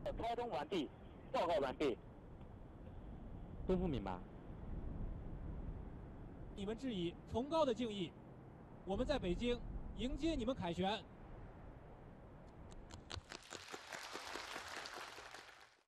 开通完毕，报告完毕。 东风明白。 你们致以崇高的敬意。我们在北京迎接你们凯旋。